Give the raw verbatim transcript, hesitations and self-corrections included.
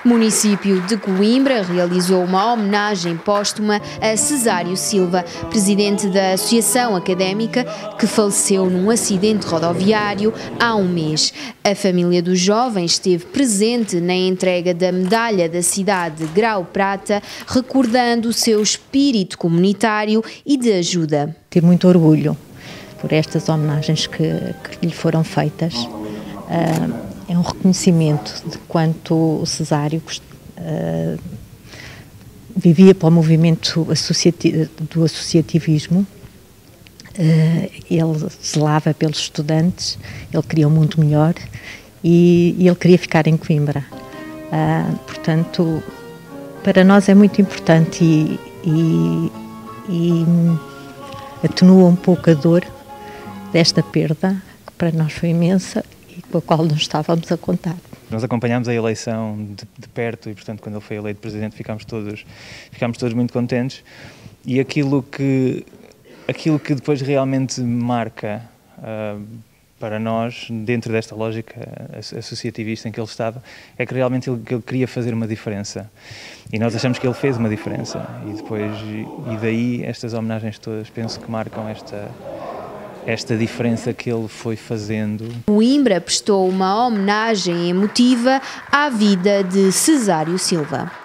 O município de Coimbra realizou uma homenagem póstuma a Cesário Silva, presidente da Associação Académica, que faleceu num acidente rodoviário há um mês. A família do jovem esteve presente na entrega da medalha da cidade Grau Prata, recordando o seu espírito comunitário e de ajuda. Tive muito orgulho por estas homenagens que, que lhe foram feitas. Uh, é um reconhecimento de quanto o Cesário uh, vivia para o movimento associati- do associativismo. Uh, ele zelava pelos estudantes, ele queria um mundo melhor e, e ele queria ficar em Coimbra. Uh, portanto, para nós é muito importante e, e, e atenua um pouco a dor desta perda, que para nós foi imensa e com a qual não estávamos a contar. Nós acompanhámos a eleição de, de perto e, portanto, quando ele foi eleito presidente, ficámos todos, ficámos todos muito contentes. E aquilo que, aquilo que depois realmente marca uh, para nós, dentro desta lógica associativista em que ele estava, é que realmente ele, que ele queria fazer uma diferença. E nós achamos que ele fez uma diferença. E depois, e daí estas homenagens todas, penso que marcam esta... esta diferença que ele foi fazendo. Coimbra prestou uma homenagem emotiva à vida de Cesário Silva.